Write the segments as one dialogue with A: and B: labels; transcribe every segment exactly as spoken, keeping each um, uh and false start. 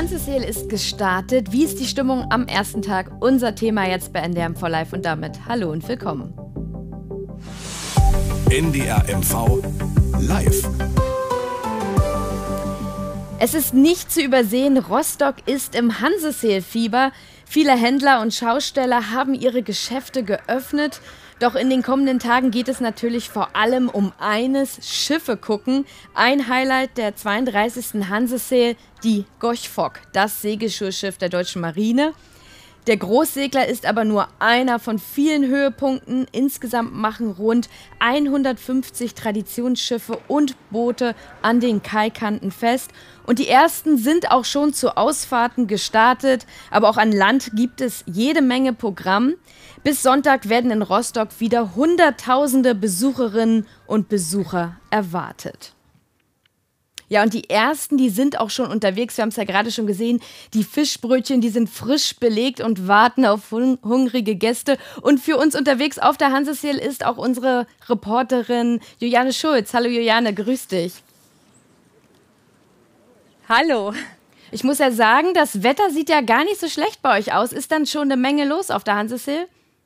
A: Hanseseel ist gestartet. Wie ist die Stimmung am ersten Tag? Unser Thema jetzt bei N D R M V Live und damit hallo und willkommen.
B: N D R M V Live.
A: Es ist nicht zu übersehen, Rostock ist im Hanseseel-Fieber. Viele Händler und Schausteller haben ihre Geschäfte geöffnet. Doch in den kommenden Tagen geht es natürlich vor allem um eines: Schiffe gucken. Ein Highlight der zweiunddreißigsten Hanseseel, die Gorch Fock, das Segelschulschiff der Deutschen Marine. Der Großsegler ist aber nur einer von vielen Höhepunkten. Insgesamt machen rund hundertfünfzig Traditionsschiffe und Boote an den Kaikanten fest. Und die ersten sind auch schon zu Ausfahrten gestartet. Aber auch an Land gibt es jede Menge Programm. Bis Sonntag werden in Rostock wieder Hunderttausende Besucherinnen und Besucher erwartet. Ja, und die ersten, die sind auch schon unterwegs. Wir haben es ja gerade schon gesehen. Die Fischbrötchen, die sind frisch belegt und warten auf hung- hungrige Gäste. Und für uns unterwegs auf der Hanseseel ist auch unsere Reporterin Juliane Schulz. Hallo Juliane, grüß dich.
C: Hallo.
A: Ich muss ja sagen, das Wetter sieht ja gar nicht so schlecht bei euch aus. Ist dann schon eine Menge los auf der Hanseseel?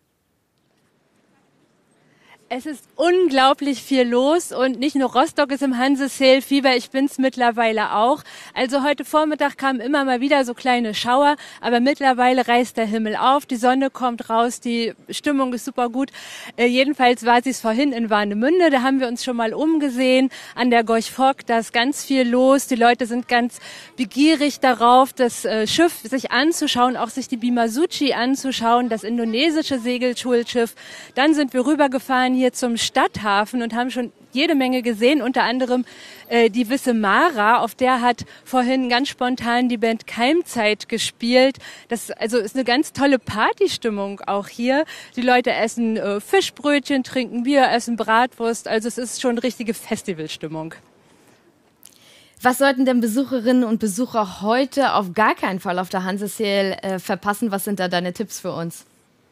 C: Es ist unglaublich viel los und nicht nur Rostock ist im Hanseseel-Fieber, ich bin's mittlerweile auch. Also heute Vormittag kamen immer mal wieder so kleine Schauer, aber mittlerweile reißt der Himmel auf, die Sonne kommt raus, die Stimmung ist super gut. Äh, jedenfalls war sie es vorhin in Warnemünde, da haben wir uns schon mal umgesehen. An der Gorch Fock, da ist ganz viel los, die Leute sind ganz begierig darauf, das äh, Schiff sich anzuschauen, auch sich die Bimasuci anzuschauen, das indonesische Segelschulschiff. Dann sind wir rübergefahren hier zum Stadthafen und haben schon jede Menge gesehen, unter anderem äh, die Wissemara, auf der hat vorhin ganz spontan die Band Keimzeit gespielt. Das also ist eine ganz tolle Partystimmung auch hier. Die Leute essen äh, Fischbrötchen, trinken Bier, essen Bratwurst, also es ist schon richtige Festivalstimmung.
A: Was sollten denn Besucherinnen und Besucher heute auf gar keinen Fall auf der Hanseseel äh, verpassen? Was sind da deine Tipps für uns?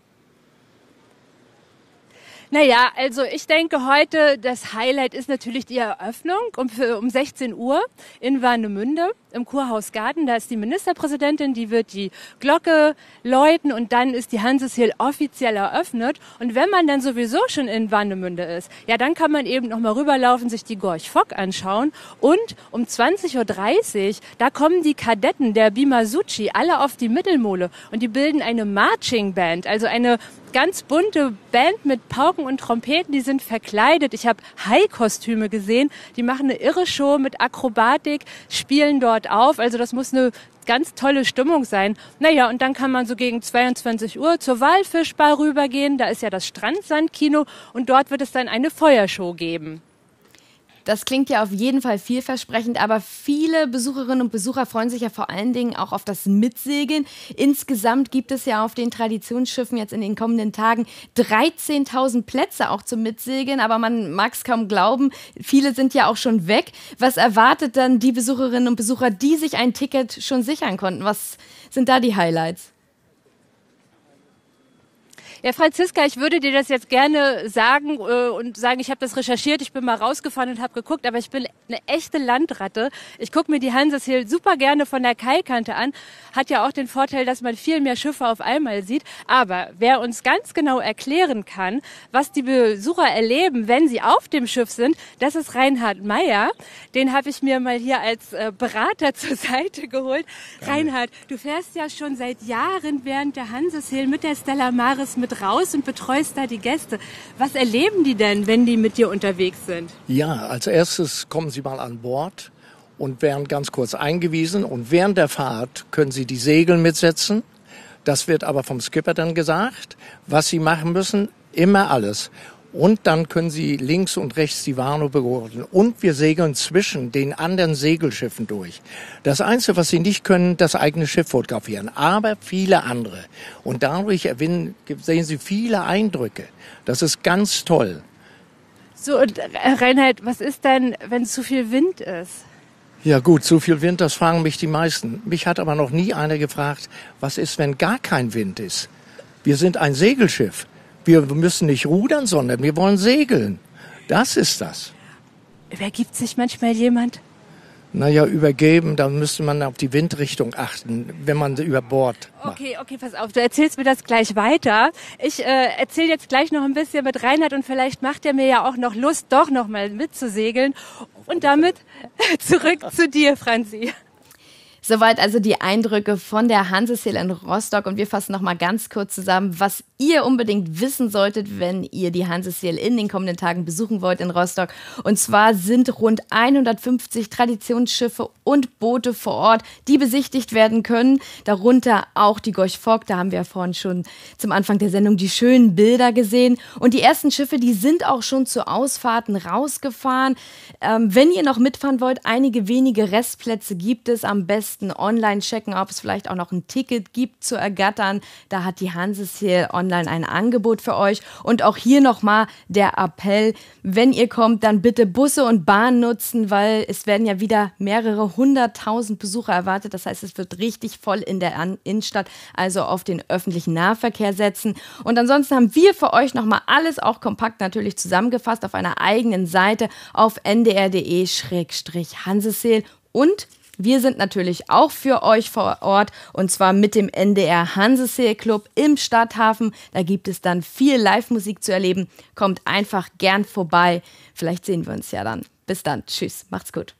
C: Naja, also ich denke heute, das Highlight ist natürlich die Eröffnung um, um sechzehn Uhr in Warnemünde im Kurhaus Garten. Da ist die Ministerpräsidentin, die wird die Glocke läuten und dann ist die Hanseseel offiziell eröffnet. Und wenn man dann sowieso schon in Warnemünde ist, ja, dann kann man eben noch mal rüberlaufen, sich die Gorch Fock anschauen. Und um zwanzig Uhr dreißig, da kommen die Kadetten der Bimasuci alle auf die Mittelmole und die bilden eine Marching Band, also eine ganz bunte Band mit Pauken und Trompeten, die sind verkleidet. Ich habe Hai-Kostüme gesehen, die machen eine irre Show mit Akrobatik, spielen dort auf. Also das muss eine ganz tolle Stimmung sein. Naja, und dann kann man so gegen zweiundzwanzig Uhr zur Walfischbar rübergehen. Da ist ja das Strandsandkino und dort wird es dann eine Feuershow geben.
A: Das klingt ja auf jeden Fall vielversprechend, aber viele Besucherinnen und Besucher freuen sich ja vor allen Dingen auch auf das Mitsegeln. Insgesamt gibt es ja auf den Traditionsschiffen jetzt in den kommenden Tagen dreizehntausend Plätze auch zum Mitsegeln, aber man mag es kaum glauben, viele sind ja auch schon weg. Was erwartet dann die Besucherinnen und Besucher, die sich ein Ticket schon sichern konnten? Was sind da die Highlights?
C: Ja, Franziska, ich würde dir das jetzt gerne sagen äh, und sagen, ich habe das recherchiert, ich bin mal rausgefahren und habe geguckt, aber ich bin eine echte Landratte. Ich gucke mir die Hanseseel super gerne von der Kaikante an. Hat ja auch den Vorteil, dass man viel mehr Schiffe auf einmal sieht. Aber wer uns ganz genau erklären kann, was die Besucher erleben, wenn sie auf dem Schiff sind, das ist Reinhard Meyer. Den habe ich mir mal hier als äh, Berater zur Seite geholt. Gerne. Reinhard, du fährst ja schon seit Jahren während der Hanseseel mit der Stella Maris mit raus und betreust da die Gäste. Was erleben die denn, wenn die mit dir unterwegs sind?
D: Ja, als erstes kommen sie mal an Bord und werden ganz kurz eingewiesen. Und während der Fahrt können sie die Segel mitsetzen. Das wird aber vom Skipper dann gesagt, was sie machen müssen. Immer alles. Und dann können sie links und rechts die Warnow beobachten. Und wir segeln zwischen den anderen Segelschiffen durch. Das Einzige, was sie nicht können, das eigene Schiff fotografieren. Aber viele andere. Und dadurch erwinnen, sehen sie viele Eindrücke. Das ist ganz toll.
C: So, und Reinhard, was ist denn, wenn zu viel Wind ist?
D: Ja gut, zu viel Wind, das fragen mich die meisten. Mich hat aber noch nie einer gefragt, was ist, wenn gar kein Wind ist? Wir sind ein Segelschiff. Wir müssen nicht rudern, sondern wir wollen segeln. Das ist das.
C: Vergibt sich manchmal jemand?
D: Naja, übergeben, da müsste man auf die Windrichtung achten, wenn man über Bord macht.
C: Okay, okay, pass auf, du erzählst mir das gleich weiter. Ich äh, erzähle jetzt gleich noch ein bisschen mit Reinhard und vielleicht macht er mir ja auch noch Lust, doch noch mal mitzusegeln. Und damit zurück zu dir, Franzi.
A: Soweit also die Eindrücke von der Hansesail in Rostock und wir fassen noch mal ganz kurz zusammen, was ihr unbedingt wissen solltet, wenn ihr die Hansesail in den kommenden Tagen besuchen wollt in Rostock. Und zwar sind rund hundertfünfzig Traditionsschiffe und Boote vor Ort, die besichtigt werden können. Darunter auch die Gorch Fock, da haben wir ja vorhin schon zum Anfang der Sendung die schönen Bilder gesehen. Und die ersten Schiffe, die sind auch schon zu Ausfahrten rausgefahren. Ähm, wenn ihr noch mitfahren wollt, einige wenige Restplätze gibt es, am besten online checken, ob es vielleicht auch noch ein Ticket gibt zu ergattern. Da hat die Hansesail online ein Angebot für euch. Und auch hier nochmal der Appell, wenn ihr kommt, dann bitte Busse und Bahn nutzen, weil es werden ja wieder mehrere hunderttausend Besucher erwartet. Das heißt, es wird richtig voll in der Innenstadt, also auf den öffentlichen Nahverkehr setzen. Und ansonsten haben wir für euch nochmal alles auch kompakt natürlich zusammengefasst auf einer eigenen Seite auf n d r punkt d e Schrägstrich Hansesail. Und wir sind natürlich auch für euch vor Ort und zwar mit dem N D R Hansesail Club im Stadthafen. Da gibt es dann viel Live-Musik zu erleben. Kommt einfach gern vorbei. Vielleicht sehen wir uns ja dann. Bis dann. Tschüss. Macht's gut.